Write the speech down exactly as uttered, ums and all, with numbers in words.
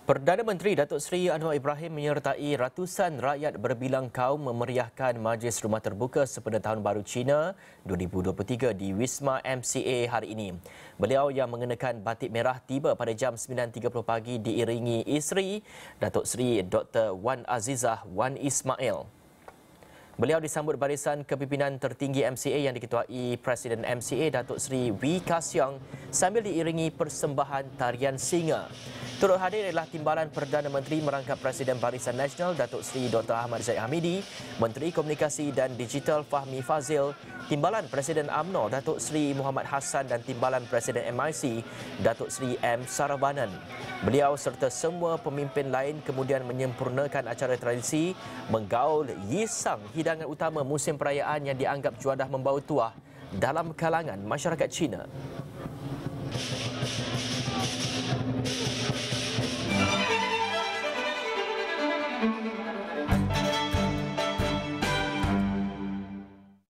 Perdana Menteri Datuk Seri Anwar Ibrahim menyertai ratusan rakyat berbilang kaum memeriahkan Majlis Rumah Terbuka sempena Tahun Baru Cina dua ribu dua puluh tiga di Wisma M C A hari ini. Beliau yang mengenakan batik merah tiba pada jam sembilan tiga puluh pagi diiringi isteri Datuk Seri Doktor Wan Azizah Wan Ismail. Beliau disambut barisan kepimpinan tertinggi M C A yang diketuai Presiden M C A Datuk Seri Wee Ka Siong sambil diiringi persembahan tarian singa. Turut hadir adalah Timbalan Perdana Menteri merangkap Presiden Barisan Nasional Datuk Seri Doktor Ahmad Zahid Hamidi, Menteri Komunikasi dan Digital Fahmi Fazil, Timbalan Presiden U M N O Datuk Seri Muhammad Hassan dan Timbalan Presiden M I C Datuk Seri M Saravanan. Beliau serta semua pemimpin lain kemudian menyempurnakan acara tradisi menggaul Yisang, hidangan utama musim perayaan yang dianggap juadah membawa tuah dalam kalangan masyarakat Cina.